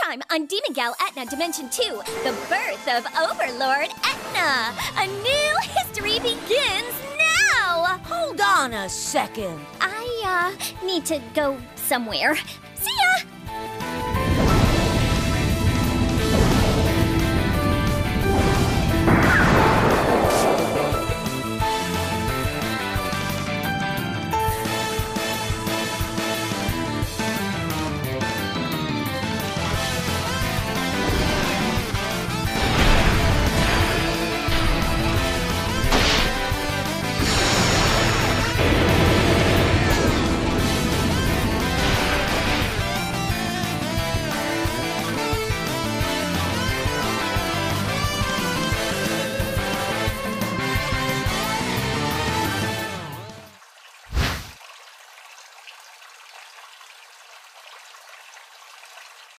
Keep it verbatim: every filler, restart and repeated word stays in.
time on Demon Gal Etna Dimension two, the birth of Overlord Etna. A new history begins now! Hold on a second. I, uh, need to go somewhere.